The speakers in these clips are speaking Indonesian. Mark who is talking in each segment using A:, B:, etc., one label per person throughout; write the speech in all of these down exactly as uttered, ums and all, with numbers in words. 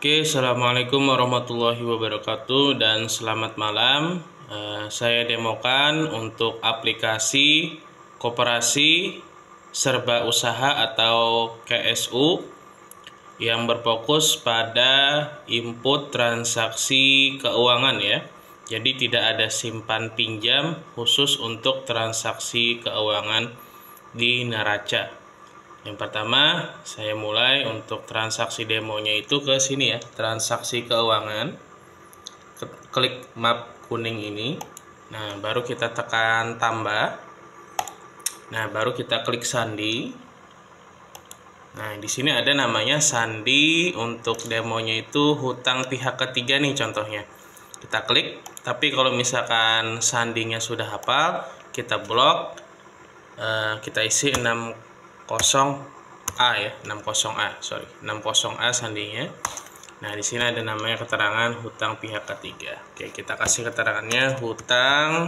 A: Oke, assalamualaikum warahmatullahi wabarakatuh dan selamat malam. Eh, saya demokan untuk aplikasi Koperasi Serba Usaha atau K S U yang berfokus pada input transaksi keuangan ya. Jadi tidak ada simpan pinjam khusus untuk transaksi keuangan di neraca. Yang pertama, saya mulai untuk transaksi demonya itu ke sini ya, transaksi keuangan. Klik map kuning ini. Nah, baru kita tekan tambah. Nah, baru kita klik sandi. Nah, di sini ada namanya sandi. Untuk demonya itu hutang pihak ketiga nih contohnya. Kita klik, tapi kalau misalkan sandinya sudah hafal, kita blok. Eh, kita isi enam puluh A ya, enam puluh A, sorry, enam puluh A sandinya. Nah, di sini ada namanya keterangan hutang pihak ketiga. Oke, kita kasih keterangannya hutang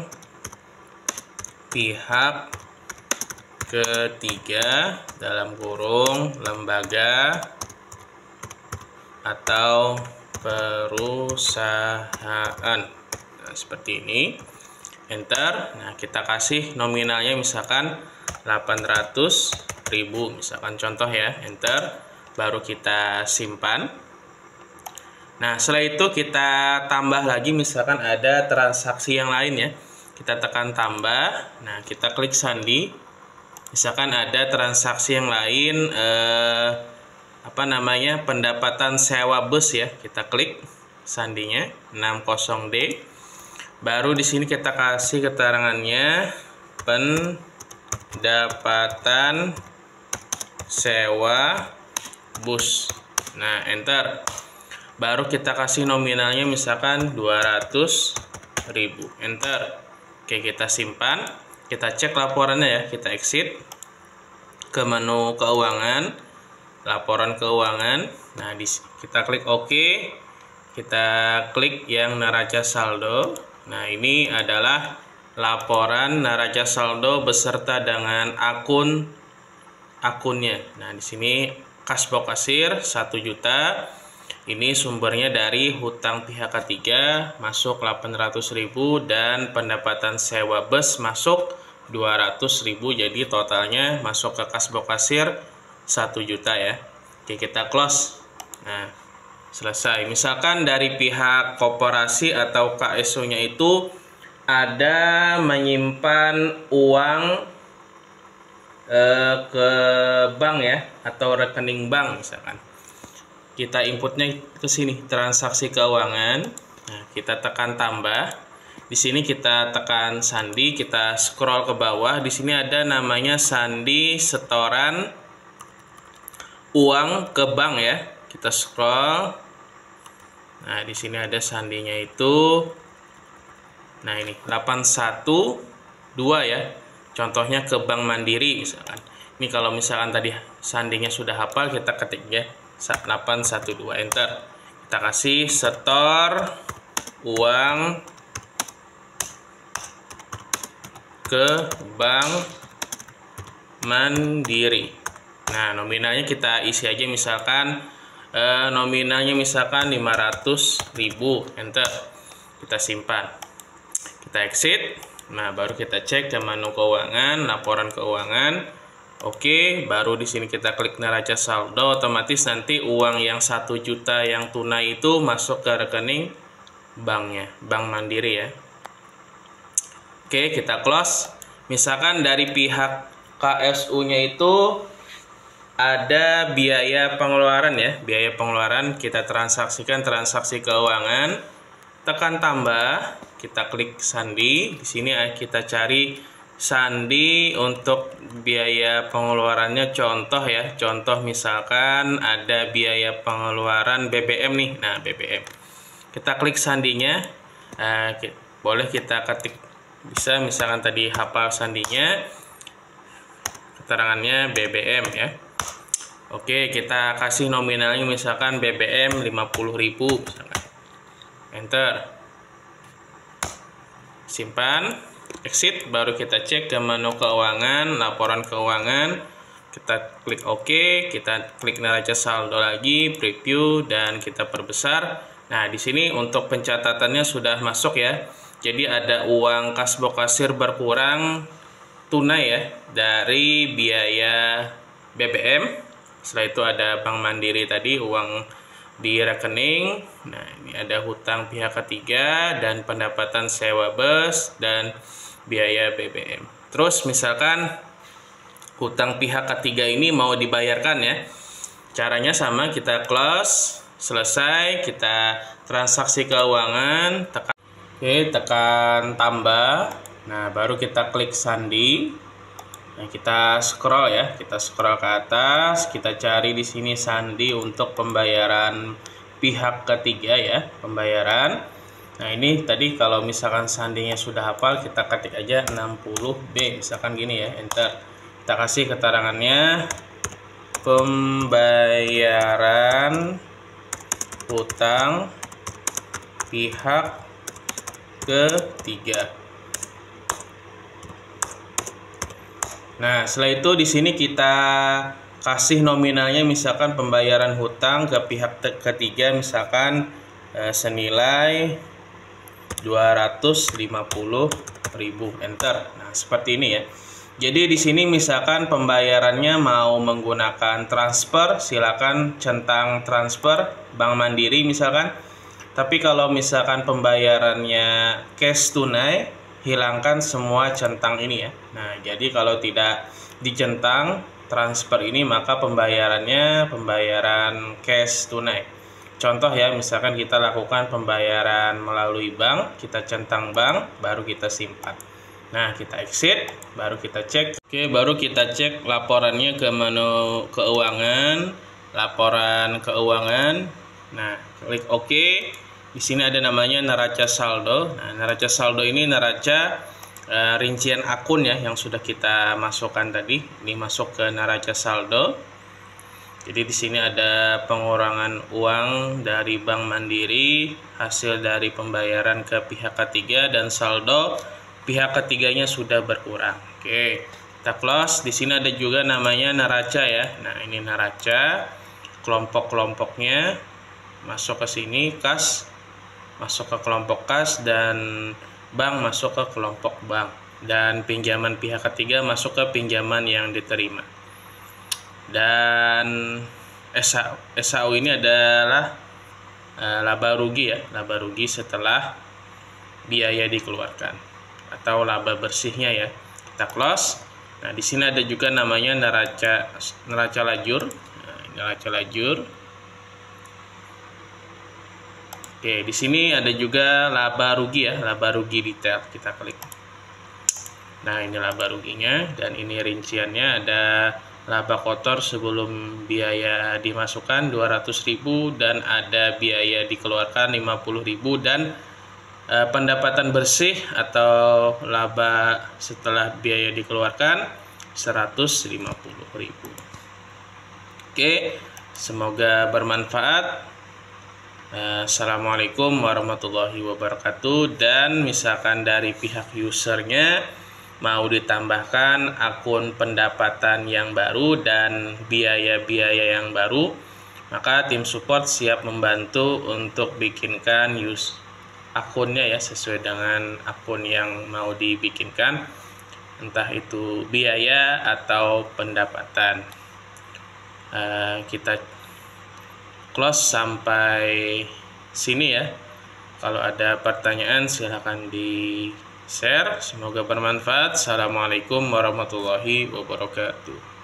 A: pihak ketiga dalam kurung lembaga atau perusahaan. Nah, seperti ini. Enter. Nah, kita kasih nominalnya misalkan delapan ratus ribu misalkan contoh ya, enter, baru kita simpan. Nah, setelah itu kita tambah lagi misalkan ada transaksi yang lain ya, kita tekan tambah. Nah, kita klik sandi, misalkan ada transaksi yang lain eh, apa namanya pendapatan sewa bus ya, kita klik sandinya enam puluh D, baru di sini kita kasih keterangannya pendapatan sewa bus. Nah, enter. Baru kita kasih nominalnya misalkan dua ratus ribu. Enter. Oke, kita simpan. Kita cek laporannya ya. Kita exit ke menu keuangan, laporan keuangan. Nah, di, kita klik OK. Kita klik yang neraca saldo. Nah, ini adalah laporan neraca saldo beserta dengan akun akunnya. Nah, di sini kasbok kasir satu juta. Ini sumbernya dari hutang pihak ketiga masuk delapan ratus ribu dan pendapatan sewa bus masuk dua ratus ribu. Jadi totalnya masuk ke kasbok kasir satu juta ya. Oke, kita close. Nah, selesai. Misalkan dari pihak koperasi atau K S U-nya itu ada menyimpan uang eh, ke bank ya, atau rekening bank misalkan. Kita inputnya ke sini, transaksi keuangan. Nah, kita tekan tambah. Di sini kita tekan sandi, kita scroll ke bawah. Di sini ada namanya sandi setoran uang ke bank ya. Kita scroll. Nah, di sini ada sandinya itu. Nah, ini delapan satu dua ya. Contohnya ke Bank Mandiri misalkan. Ini kalau misalkan tadi sandinya sudah hafal, kita ketik ya. delapan satu dua, enter. Kita kasih setor uang ke Bank Mandiri. Nah, nominalnya kita isi aja misalkan eh, nominalnya misalkan lima ratus ribu, enter. Kita simpan. Kita exit. Nah, baru kita cek ke menu keuangan, laporan keuangan. Oke, baru di sini kita klik neraca saldo, otomatis nanti uang yang satu juta yang tunai itu masuk ke rekening banknya, Bank Mandiri ya. Oke, kita close. Misalkan dari pihak K S U-nya itu ada biaya pengeluaran ya, biaya pengeluaran, kita transaksikan transaksi keuangan, tekan tambah, kita klik sandi. Di sini kita cari sandi untuk biaya pengeluarannya, contoh ya, contoh misalkan ada biaya pengeluaran B B M nih. Nah, B B M kita klik sandinya. Nah, boleh kita ketik, bisa misalkan tadi hafal sandinya, keterangannya B B M ya. Oke, kita kasih nominalnya misalkan B B M lima puluh ribu misalkan. Enter. Simpan, exit, baru kita cek ke menu keuangan, laporan keuangan. Kita klik OK, kita klik neraca saldo lagi, preview, dan kita perbesar. Nah, di sini untuk pencatatannya sudah masuk ya. Jadi ada uang kasbok kasir berkurang tunai ya dari biaya B B M. Setelah itu ada Bank Mandiri tadi, uang di rekening. Nah, ini ada hutang pihak ketiga dan pendapatan sewa bus dan biaya B B M. Terus misalkan hutang pihak ketiga ini mau dibayarkan ya. Caranya sama, kita close, selesai, kita transaksi keuangan, tekan Oke, tekan tambah. Nah, baru kita klik sandi. Nah, kita scroll ya, kita scroll ke atas, kita cari di sini sandi untuk pembayaran pihak ketiga ya, pembayaran. Nah, ini tadi kalau misalkan sandinya sudah hafal, kita ketik aja enam puluh B, misalkan gini ya, enter. Kita kasih keterangannya pembayaran hutang pihak ketiga. Nah, setelah itu di sini kita kasih nominalnya, misalkan pembayaran hutang ke pihak ketiga misalkan eh, senilai dua ratus lima puluh ribu, enter. Nah, seperti ini ya. Jadi di sini misalkan pembayarannya mau menggunakan transfer, silakan centang transfer Bank Mandiri misalkan. Tapi kalau misalkan pembayarannya cash tunai, hilangkan semua centang ini ya. Nah, jadi kalau tidak dicentang transfer ini, maka pembayarannya pembayaran cash tunai. Contoh ya, misalkan kita lakukan pembayaran melalui bank, kita centang bank, baru kita simpan. Nah, kita exit, baru kita cek. Oke, baru kita cek laporannya ke menu keuangan, laporan keuangan. Nah, klik OK. Di sini ada namanya neraca saldo. Nah, neraca saldo ini neraca e, rincian akun ya yang sudah kita masukkan tadi. Ini masuk ke neraca saldo. Jadi di sini ada pengurangan uang dari Bank Mandiri, hasil dari pembayaran ke pihak ketiga, dan saldo pihak ketiganya sudah berkurang. Oke, kita close. Di sini ada juga namanya neraca ya. Nah, ini neraca, kelompok-kelompoknya masuk ke sini, kas masuk ke kelompok kas, dan bank masuk ke kelompok bank, dan pinjaman pihak ketiga masuk ke pinjaman yang diterima. Dan S A U ini adalah uh, laba rugi ya, laba rugi setelah biaya dikeluarkan atau laba bersihnya ya. Kita close. Nah, di sini ada juga namanya neraca neraca lajur. Nah, neraca lajur. Oke, di sini ada juga laba rugi ya, laba rugi detail. Kita klik. Nah, ini laba ruginya, dan ini rinciannya. Ada laba kotor sebelum biaya dimasukkan dua ratus ribu, dan ada biaya dikeluarkan lima puluh ribu, dan e, pendapatan bersih atau laba setelah biaya dikeluarkan seratus lima puluh ribu. Oke, semoga bermanfaat. Assalamualaikum warahmatullahi wabarakatuh. Dan misalkan dari pihak usernya mau ditambahkan akun pendapatan yang baru dan biaya-biaya yang baru, maka tim support siap membantu untuk bikinkan use akunnya ya, sesuai dengan akun yang mau dibikinkan, entah itu biaya atau pendapatan. uh, kita close sampai sini ya. Kalau ada pertanyaan silahkan di share. Semoga bermanfaat. Assalamualaikum warahmatullahi wabarakatuh.